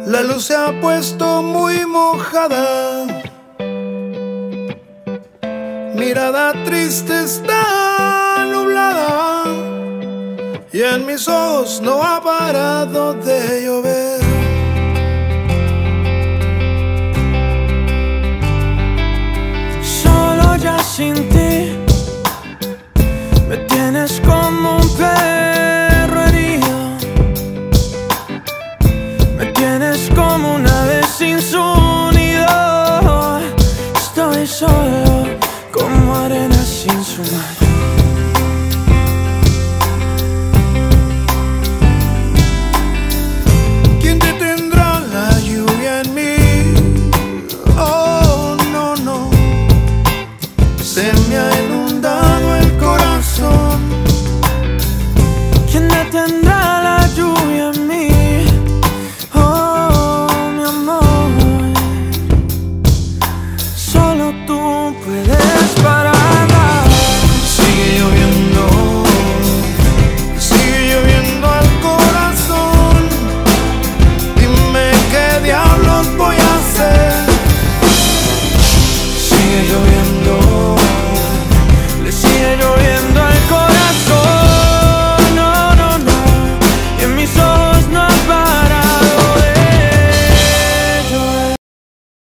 La luz se ha puesto muy mojada, mirada triste está nublada, y en mis ojos no ha parado de llover. Solo ya sin ti me tienes como un perro herido, me tienes como un ave sin su nido. Estoy solo como arena sin su mar. ¿Quién detendrá la lluvia en mí? Oh, no, no. Se me ha inundado el corazón. ¿Quién detendrá